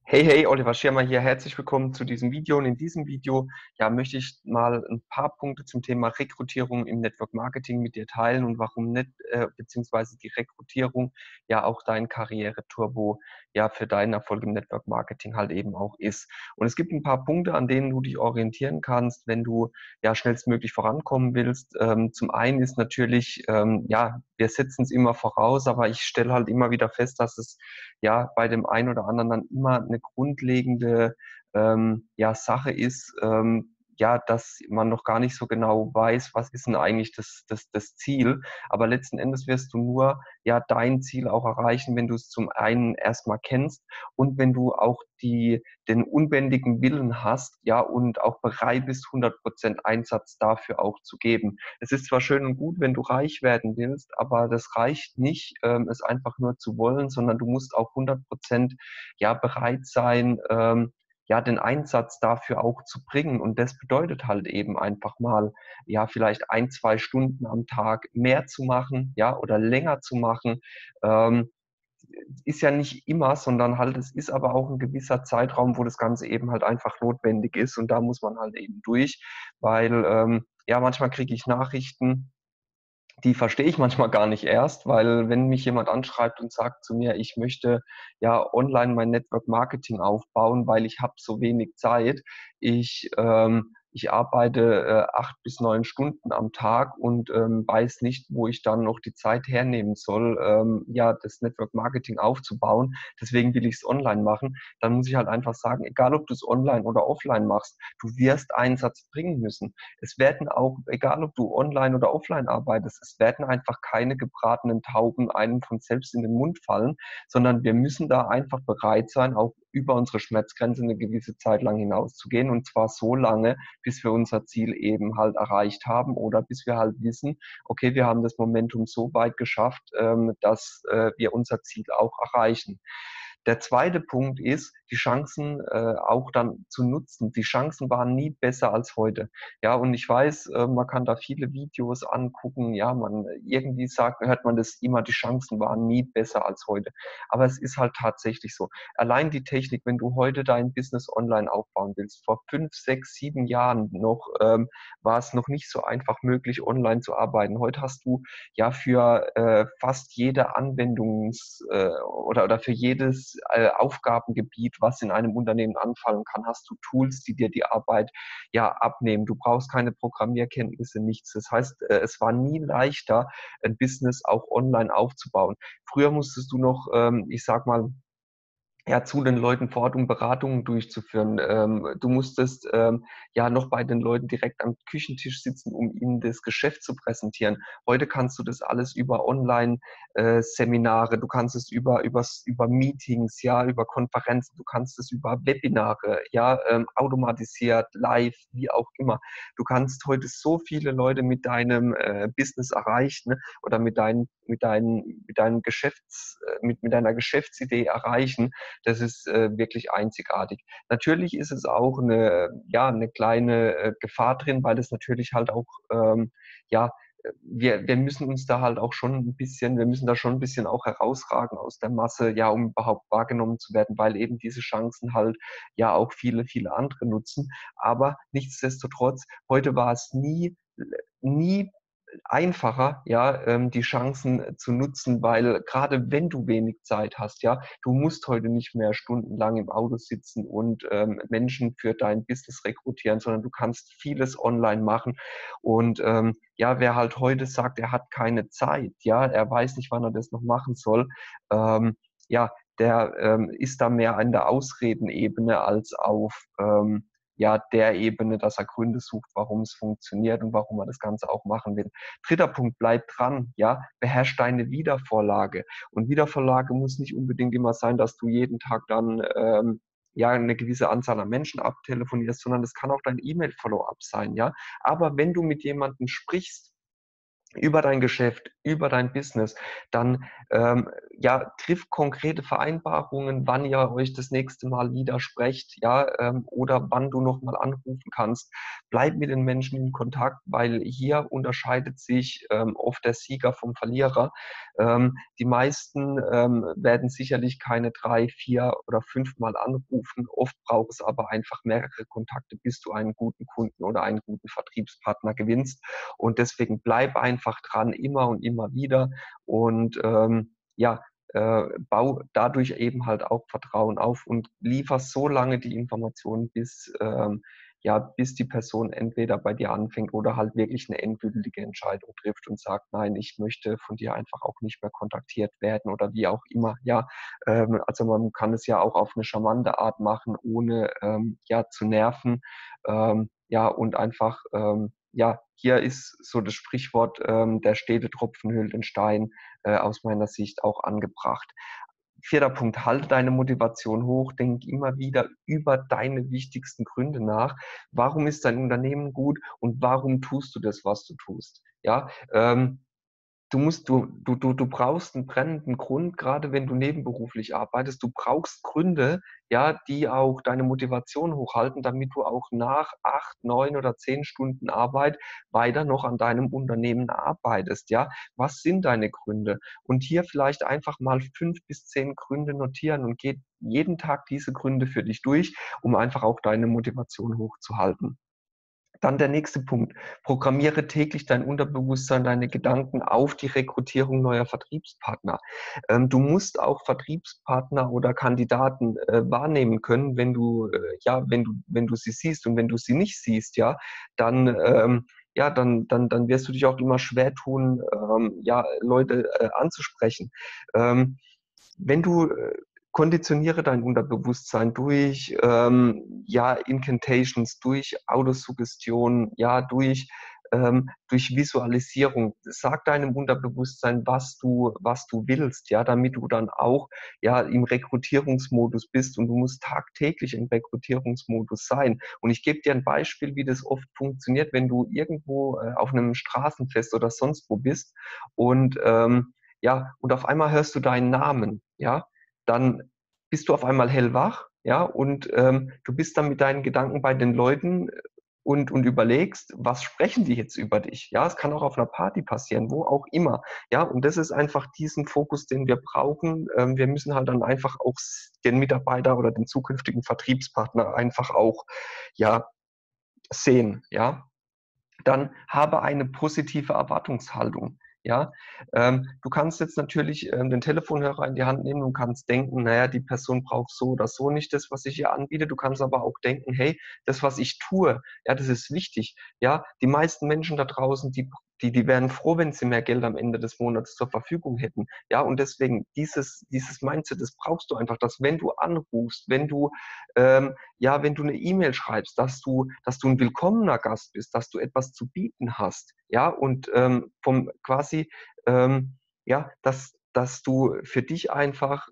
Hey, hey, Oliver Schirmer hier. Herzlich willkommen zu diesem Video. Und in diesem Video, ja, möchte ich mal ein paar Punkte zum Thema Rekrutierung im Network Marketing mit dir teilen und warum nicht, beziehungsweise die Rekrutierung ja auch dein Karriere-Turbo ja für deinen Erfolg im Network Marketing halt eben auch ist. Und es gibt ein paar Punkte, an denen du dich orientieren kannst, wenn du ja schnellstmöglich vorankommen willst. Zum einen ist natürlich, ja, wir setzen es immer voraus, aber ich stelle halt immer wieder fest, dass es ja bei dem einen oder anderen dann immer eine grundlegende ja, Sache ist, ja, dass man noch gar nicht so genau weiß, was ist denn eigentlich das Ziel. Aber letzten Endes wirst du nur ja dein Ziel auch erreichen, wenn du es zum einen erstmal kennst und wenn du auch den unbändigen Willen hast, ja, und auch bereit bist, 100% Einsatz dafür auch zu geben. Es ist zwar schön und gut, wenn du reich werden willst, aber das reicht nicht, es einfach nur zu wollen, sondern du musst auch 100% ja bereit sein, ja, den Einsatz dafür auch zu bringen. Und das bedeutet halt eben einfach mal, ja, vielleicht 1, 2 Stunden am Tag mehr zu machen, ja, oder länger zu machen. Ähm, Ist ja nicht immer, sondern halt, es ist aber auch ein gewisser Zeitraum, wo das Ganze eben halt einfach notwendig ist. Und da muss man halt eben durch, weil, ja, manchmal kriege ich Nachrichten, die verstehe ich manchmal gar nicht erst, weil wenn mich jemand anschreibt und sagt zu mir, ich möchte ja online mein Network Marketing aufbauen, weil ich habe so wenig Zeit. Ich arbeite 8 bis 9 Stunden am Tag und weiß nicht, wo ich dann noch die Zeit hernehmen soll, ja, das Network Marketing aufzubauen. Deswegen will ich es online machen. Dann muss ich halt einfach sagen, egal ob du es online oder offline machst, du wirst Einsatz bringen müssen. Es werden auch, egal ob du online oder offline arbeitest, es werden einfach keine gebratenen Tauben einem von selbst in den Mund fallen, sondern wir müssen da einfach bereit sein, auch über unsere Schmerzgrenze eine gewisse Zeit lang hinauszugehen, und zwar so lange, bis wir unser Ziel eben halt erreicht haben oder bis wir halt wissen, okay, wir haben das Momentum so weit geschafft, dass wir unser Ziel auch erreichen. Der zweite Punkt ist, die Chancen auch dann zu nutzen. Die Chancen waren nie besser als heute. Ja, und ich weiß, man kann da viele Videos angucken. Ja, man irgendwie sagt, hört man das immer, die Chancen waren nie besser als heute. Aber es ist halt tatsächlich so. Allein die Technik, wenn du heute dein Business online aufbauen willst, vor 5, 6, 7 Jahren noch, war es noch nicht so einfach möglich, online zu arbeiten. Heute hast du ja für fast jede oder für jedes Aufgabengebiet, was in einem Unternehmen anfallen kann, hast du Tools, die dir die Arbeit ja abnehmen. Du brauchst keine Programmierkenntnisse, nichts. Das heißt, es war nie leichter, ein Business auch online aufzubauen. Früher musstest du noch, ich sag mal, ja, zu den Leuten vor Ort, um Beratungen durchzuführen. Du musstest ja noch bei den Leuten direkt am Küchentisch sitzen, um ihnen das Geschäft zu präsentieren. Heute kannst du das alles über Online-Seminare, du kannst es über Meetings, ja, über Konferenzen, du kannst es über Webinare, ja, automatisiert, live, wie auch immer. Du kannst heute so viele Leute mit deinem Business erreichen, ne, oder mit deiner Geschäftsidee erreichen. Das ist wirklich einzigartig. Natürlich ist es auch ja, eine kleine Gefahr drin, weil es natürlich halt auch, ja, wir müssen uns da halt auch schon ein bisschen, wir müssen da schon ein bisschen auch herausragen aus der Masse, ja, um überhaupt wahrgenommen zu werden, weil eben diese Chancen halt ja auch viele, viele andere nutzen. Aber nichtsdestotrotz, heute war es nie einfacher, ja, die Chancen zu nutzen, weil gerade wenn du wenig Zeit hast, ja, du musst heute nicht mehr stundenlang im Auto sitzen und Menschen für dein Business rekrutieren, sondern du kannst vieles online machen. Und ja, wer halt heute sagt, er hat keine Zeit, ja, er weiß nicht, wann er das noch machen soll, ja, der ist da mehr an der Ausredenebene als auf ja, der Ebene, dass er Gründe sucht, warum es funktioniert und warum er das Ganze auch machen will. Dritter Punkt, bleib dran, ja, beherrsch deine Wiedervorlage. Und Wiedervorlage muss nicht unbedingt immer sein, dass du jeden Tag dann ja, eine gewisse Anzahl an Menschen abtelefonierst, sondern es kann auch dein E-Mail-Follow-up sein, ja. Aber wenn du mit jemandem sprichst, über dein Geschäft, über dein Business, dann ja, trifft konkrete Vereinbarungen, wann ihr euch das nächste Mal wieder sprecht, ja, oder wann du nochmal anrufen kannst. Bleib mit den Menschen in Kontakt, weil hier unterscheidet sich oft der Sieger vom Verlierer. Die meisten werden sicherlich keine 3, 4 oder 5 Mal anrufen. Oft braucht es aber einfach mehrere Kontakte, bis du einen guten Kunden oder einen guten Vertriebspartner gewinnst. Und deswegen bleib einfach dran, immer und immer wieder. Und ja, bau dadurch eben halt auch Vertrauen auf und liefer so lange die Informationen, ja, bis die Person entweder bei dir anfängt oder halt wirklich eine endgültige Entscheidung trifft und sagt, nein, ich möchte von dir einfach auch nicht mehr kontaktiert werden oder wie auch immer. Ja, also man kann es ja auch auf eine charmante Art machen, ohne ja zu nerven. Ja, und einfach ja, hier ist so das Sprichwort, der stete Tropfen höhlt den Stein, aus meiner Sicht auch angebracht. Vierter Punkt, halte deine Motivation hoch, denk immer wieder über deine wichtigsten Gründe nach. Warum ist dein Unternehmen gut und warum tust du das, was du tust? Ja, du brauchst einen brennenden Grund, gerade wenn du nebenberuflich arbeitest. Du brauchst Gründe, ja, die auch deine Motivation hochhalten, damit du auch nach 8, 9 oder 10 Stunden Arbeit weiter noch an deinem Unternehmen arbeitest, ja. Was sind deine Gründe? Und hier vielleicht einfach mal 5 bis 10 Gründe notieren und geh jeden Tag diese Gründe für dich durch, um einfach auch deine Motivation hochzuhalten. Dann der nächste Punkt. Programmiere täglich dein Unterbewusstsein, deine Gedanken auf die Rekrutierung neuer Vertriebspartner. Du musst auch Vertriebspartner oder Kandidaten wahrnehmen können, wenn du, ja, wenn du sie siehst. Und wenn du sie nicht siehst, ja, dann, ja, dann wirst du dich auch immer schwer tun, ja, Leute anzusprechen. Wenn du konditioniere dein Unterbewusstsein durch ja, Incantations, durch Autosuggestion, ja, durch Visualisierung. Sag deinem Unterbewusstsein, was du willst, ja, damit du dann auch ja im Rekrutierungsmodus bist und du musst tagtäglich im Rekrutierungsmodus sein. Und ich gebe dir ein Beispiel, wie das oft funktioniert, wenn du irgendwo auf einem Straßenfest oder sonst wo bist und ja, und auf einmal hörst du deinen Namen, ja, dann bist du auf einmal hellwach, ja, und du bist dann mit deinen Gedanken bei den Leuten und überlegst, was sprechen die jetzt über dich? Ja, es kann auch auf einer Party passieren, wo auch immer. Ja, und das ist einfach diesen Fokus, den wir brauchen. Wir müssen halt dann einfach auch den Mitarbeiter oder den zukünftigen Vertriebspartner einfach auch, ja, sehen, ja. Dann habe eine positive Erwartungshaltung. Ja, du kannst jetzt natürlich den Telefonhörer in die Hand nehmen und kannst denken, naja, die Person braucht so oder so nicht das, was ich ihr anbiete. Du kannst aber auch denken, hey, das, was ich tue, ja, das ist wichtig. Ja, die meisten Menschen da draußen, die wären froh, wenn sie mehr Geld am Ende des Monats zur Verfügung hätten. Ja, und deswegen dieses Mindset, das brauchst du einfach, dass wenn du anrufst, wenn du ja, wenn du eine E-Mail schreibst, dass du ein willkommener Gast bist, dass du etwas zu bieten hast, ja, und vom quasi, ja, dass du für dich einfach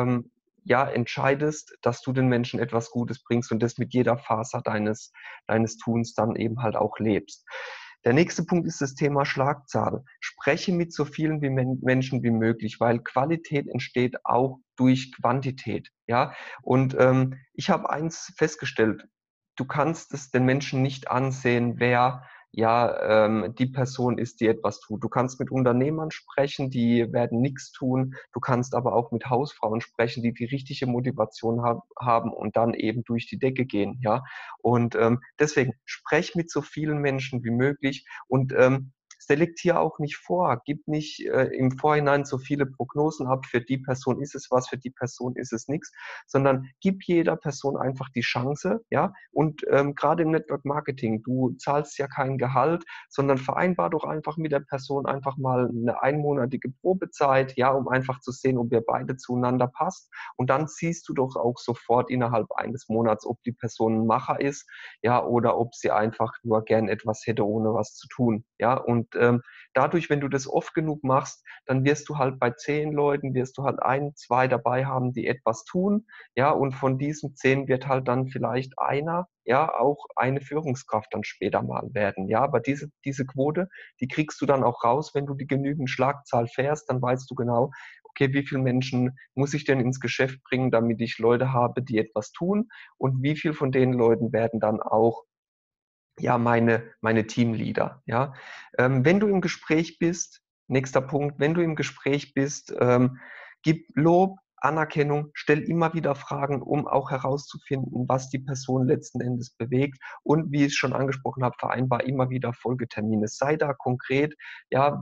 ja, entscheidest, dass du den Menschen etwas Gutes bringst und das mit jeder Faser deines Tuns dann eben halt auch lebst. Der nächste Punkt ist das Thema Schlagzahl. Spreche mit so vielen wie Menschen wie möglich, weil Qualität entsteht auch durch Quantität. Ja, und ich habe eins festgestellt: Du kannst es den Menschen nicht ansehen, wer ja die Person ist, die etwas tut. Du kannst mit Unternehmern sprechen, die werden nichts tun. Du kannst aber auch mit Hausfrauen sprechen, die die richtige Motivation haben und dann eben durch die Decke gehen. Ja, und deswegen sprech mit so vielen Menschen wie möglich und selektier auch nicht vor, gib nicht im Vorhinein so viele Prognosen ab, für die Person ist es was, für die Person ist es nichts, sondern gib jeder Person einfach die Chance, ja, und gerade im Network Marketing, du zahlst ja kein Gehalt, sondern vereinbar doch einfach mit der Person einfach mal eine einmonatige Probezeit, ja, um einfach zu sehen, ob ihr beide zueinander passt und dann siehst du doch auch sofort innerhalb eines Monats, ob die Person ein Macher ist, ja, oder ob sie einfach nur gern etwas hätte, ohne was zu tun, ja, und dadurch, wenn du das oft genug machst, dann wirst du halt bei 10 Leuten, wirst du halt 1, 2 dabei haben, die etwas tun, ja, und von diesen 10 wird halt dann vielleicht einer, ja, auch eine Führungskraft dann später mal werden, ja, aber diese Quote, die kriegst du dann auch raus, wenn du die genügend Schlagzahl fährst, dann weißt du genau, okay, wie viele Menschen muss ich denn ins Geschäft bringen, damit ich Leute habe, die etwas tun, und wie viel von den Leuten werden dann auch ja, meine Teamleader, ja. Wenn du im Gespräch bist, nächster Punkt, wenn du im Gespräch bist, gib Lob, Anerkennung, stell immer wieder Fragen, um auch herauszufinden, was die Person letzten Endes bewegt. Und wie ich es schon angesprochen habe, vereinbar immer wieder Folgetermine. Sei da konkret, ja,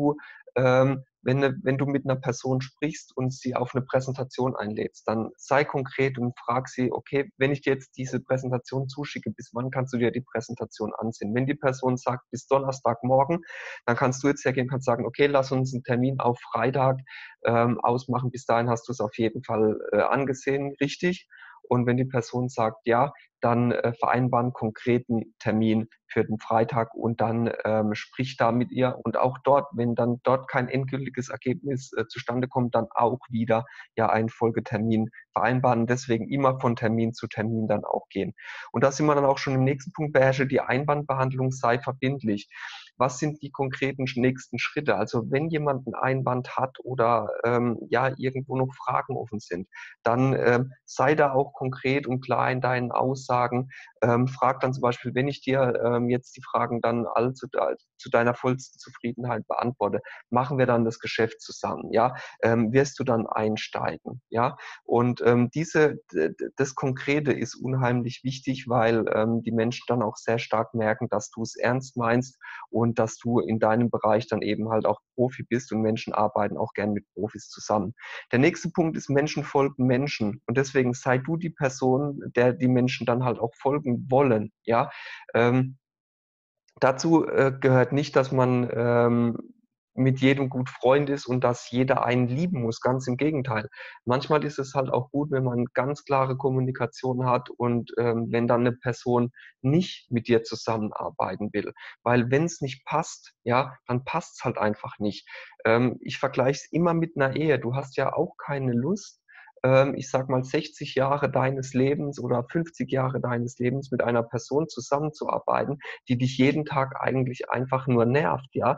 wenn du mit einer Person sprichst und sie auf eine Präsentation einlädst, dann sei konkret und frag sie, okay, wenn ich dir jetzt diese Präsentation zuschicke, bis wann kannst du dir die Präsentation ansehen? Wenn die Person sagt, bis Donnerstagmorgen, dann kannst du jetzt hergehen, kannst sagen, okay, lass uns einen Termin auf Freitag ausmachen. Bis dahin hast du es auf jeden Fall angesehen, richtig? Und wenn die Person sagt, ja, dann vereinbaren einen konkreten Termin für den Freitag und dann sprich da mit ihr. Und auch dort, wenn dann dort kein endgültiges Ergebnis zustande kommt, dann auch wieder ja einen Folgetermin vereinbaren. Deswegen immer von Termin zu Termin dann auch gehen. Und da sind wir dann auch schon im nächsten Punkt: Beherrsche die Einwandbehandlung, sei verbindlich. Was sind die konkreten nächsten Schritte? Also wenn jemand einen Einwand hat oder ja irgendwo noch Fragen offen sind, dann sei da auch konkret und klar in deinen Aussagen. Frag dann zum Beispiel, wenn ich dir jetzt die Fragen dann alle zu deiner vollsten Zufriedenheit beantworte, machen wir dann das Geschäft zusammen, ja? Wirst du dann einsteigen, ja? Und das Konkrete ist unheimlich wichtig, weil die Menschen dann auch sehr stark merken, dass du es ernst meinst und dass du in deinem Bereich dann eben halt auch Profi bist, und Menschen arbeiten auch gern mit Profis zusammen. Der nächste Punkt ist: Menschen folgen Menschen, und deswegen sei du die Person, der die Menschen dann halt auch folgen wollen, ja. Ähm, Dazu gehört nicht, dass man mit jedem gut Freund ist und dass jeder einen lieben muss. Ganz im Gegenteil. Manchmal ist es halt auch gut, wenn man ganz klare Kommunikation hat und wenn dann eine Person nicht mit dir zusammenarbeiten will. Weil wenn es nicht passt, ja, dann passt es halt einfach nicht. Ich vergleiche es immer mit einer Ehe. Du hast ja auch keine Lust, ich sag mal, 60 Jahre deines Lebens oder 50 Jahre deines Lebens mit einer Person zusammenzuarbeiten, die dich jeden Tag eigentlich einfach nur nervt, ja,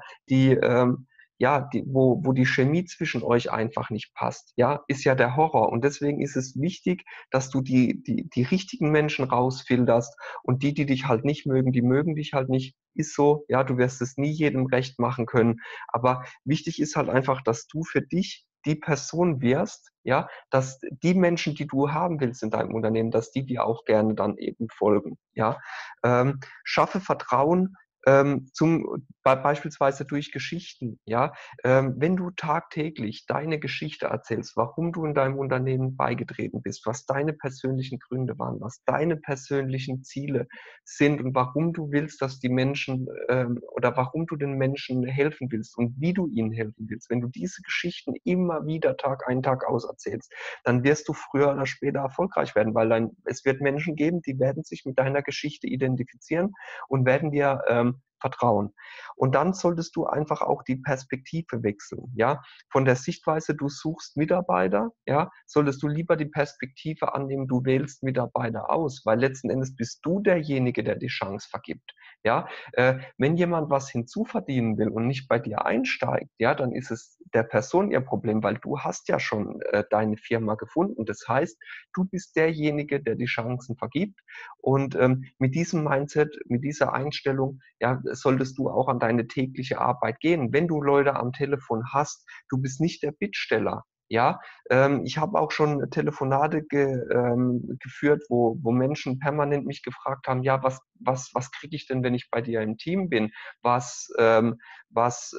wo die Chemie zwischen euch einfach nicht passt, ja, ist ja der Horror. Und deswegen ist es wichtig, dass du die richtigen Menschen rausfilterst, und die dich halt nicht mögen, die mögen dich halt nicht. Ist so, ja, du wirst es nie jedem recht machen können. Aber wichtig ist halt einfach, dass du für dich die Person wirst, ja, dass die Menschen, die du haben willst in deinem Unternehmen, dass die dir auch gerne dann eben folgen, ja. Schaffe Vertrauen beispielsweise durch Geschichten, ja. Wenn du tagtäglich deine Geschichte erzählst, warum du in deinem Unternehmen beigetreten bist, was deine persönlichen Gründe waren, was deine persönlichen Ziele sind und warum du willst, dass die Menschen oder warum du den Menschen helfen willst und wie du ihnen helfen willst, wenn du diese Geschichten immer wieder Tag ein, Tag aus erzählst, dann wirst du früher oder später erfolgreich werden, weil es wird Menschen geben, die werden sich mit deiner Geschichte identifizieren und werden dir vertrauen. Und dann solltest du einfach auch die Perspektive wechseln, ja. Von der Sichtweise, du suchst Mitarbeiter, ja, solltest du lieber die Perspektive annehmen, du wählst Mitarbeiter aus, weil letzten Endes bist du derjenige, der die Chance vergibt, ja. Wenn jemand was hinzuverdienen will und nicht bei dir einsteigt, ja, dann ist es der Person ihr Problem, weil du hast ja schon deine Firma gefunden. Das heißt, du bist derjenige, der die Chancen vergibt, und mit diesem Mindset, mit dieser Einstellung, ja, solltest du auch an deine tägliche Arbeit gehen. Wenn du Leute am Telefon hast, du bist nicht der Bittsteller. Ja, ich habe auch schon Telefonate geführt, wo Menschen permanent mich gefragt haben, ja, was kriege ich denn, wenn ich bei dir im Team bin? Was, was,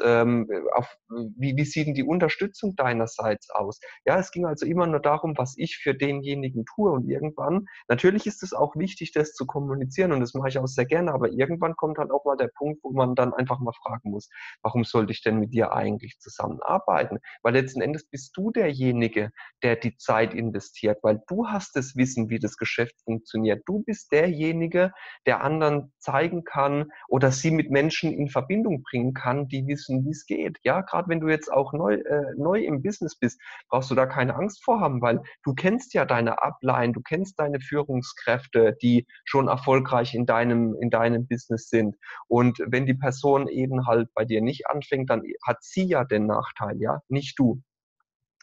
wie sieht denn die Unterstützung deinerseits aus? Ja, es ging also immer nur darum, was ich für denjenigen tue, und irgendwann, natürlich ist es auch wichtig, das zu kommunizieren, und das mache ich auch sehr gerne, aber irgendwann kommt dann auch mal der Punkt, wo man dann einfach mal fragen muss, warum sollte ich denn mit dir eigentlich zusammenarbeiten? Weil letzten Endes bist du derjenige, der die Zeit investiert, weil du hast das Wissen, wie das Geschäft funktioniert. Du bist derjenige, der anderen zeigen kann oder sie mit Menschen in Verbindung bringen kann, die wissen, wie es geht. Ja, gerade wenn du jetzt auch neu im Business bist, brauchst du da keine Angst vor haben, weil du kennst ja deine Upline, du kennst deine Führungskräfte, die schon erfolgreich in deinem Business sind. Und wenn die Person eben halt bei dir nicht anfängt, dann hat sie ja den Nachteil, ja, nicht du.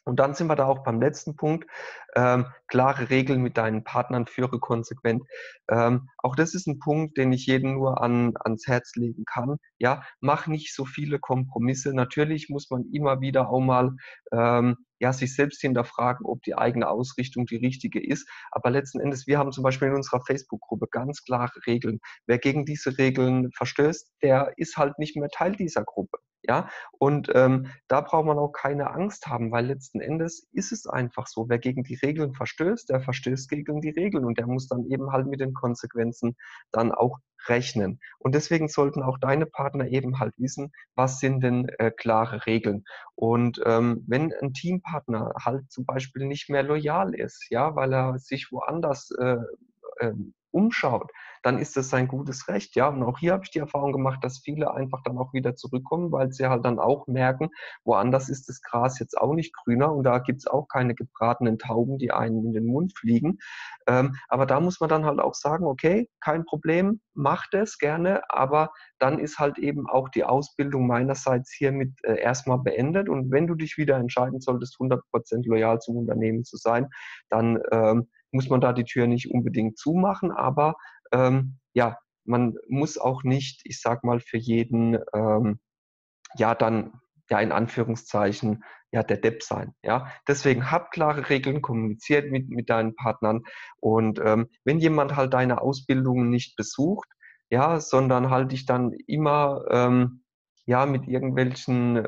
Und dann sind wir da auch beim letzten Punkt. Klare Regeln mit deinen Partnern, führe konsequent. Auch das ist ein Punkt, den ich jedem nur ans Herz legen kann. Ja, mach nicht so viele Kompromisse. Natürlich muss man immer wieder auch mal ja, sich selbst hinterfragen, ob die eigene Ausrichtung die richtige ist. Aber letzten Endes, wir haben zum Beispiel in unserer Facebook-Gruppe ganz klare Regeln. Wer gegen diese Regeln verstößt, der ist halt nicht mehr Teil dieser Gruppe. Ja, und da braucht man auch keine Angst haben, weil letzten Endes ist es einfach so. Wer gegen die Regeln verstößt, der verstößt gegen die Regeln und der muss dann eben halt mit den Konsequenzen dann auch rechnen. Und deswegen sollten auch deine Partner eben halt wissen, was sind denn klare Regeln. Und wenn ein Teampartner halt zum Beispiel nicht mehr loyal ist, ja, weil er sich woanders umschaut, dann ist das sein gutes Recht, ja. Und auch hier habe ich die Erfahrung gemacht, dass viele einfach dann auch wieder zurückkommen, weil sie halt dann auch merken, woanders ist das Gras jetzt auch nicht grüner und da gibt's auch keine gebratenen Tauben, die einen in den Mund fliegen. Aber da muss man dann halt auch sagen, okay, kein Problem, macht es gerne, aber dann ist halt eben auch die Ausbildung meinerseits hiermit erstmal beendet. Und wenn du dich wieder entscheiden solltest, 100% loyal zum Unternehmen zu sein, dann muss man da die Tür nicht unbedingt zumachen, aber ja, man muss auch nicht, ich sag mal, für jeden ja dann ja in Anführungszeichen ja der Depp sein. Ja, deswegen hab klare Regeln, kommuniziert mit deinen Partnern und wenn jemand halt deine Ausbildungen nicht besucht, ja, sondern halt dich dann immer ja mit irgendwelchen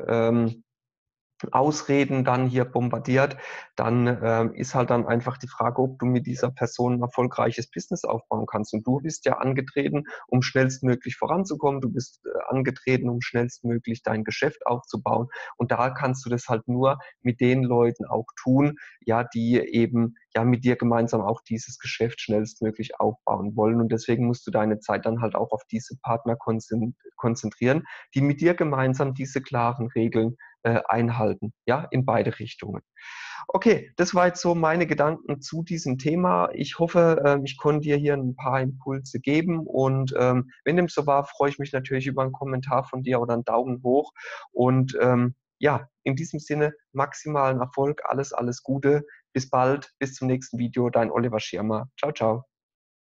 Ausreden dann hier bombardiert, dann ist halt dann einfach die Frage, ob du mit dieser Person ein erfolgreiches Business aufbauen kannst. Und du bist ja angetreten, um schnellstmöglich voranzukommen. Du bist angetreten, um schnellstmöglich dein Geschäft aufzubauen. Und da kannst du das halt nur mit den Leuten auch tun, ja, die eben ja mit dir gemeinsam auch dieses Geschäft schnellstmöglich aufbauen wollen. Und deswegen musst du deine Zeit dann halt auch auf diese Partner konzentrieren, die mit dir gemeinsam diese klaren Regeln einhalten, ja, in beide Richtungen. Okay, das war jetzt so meine Gedanken zu diesem Thema. Ich hoffe, ich konnte dir hier ein paar Impulse geben und wenn dem so war, freue ich mich natürlich über einen Kommentar von dir oder einen Daumen hoch und ja, in diesem Sinne maximalen Erfolg, alles Gute, bis bald, bis zum nächsten Video, dein Oliver Schirmer. Ciao, ciao.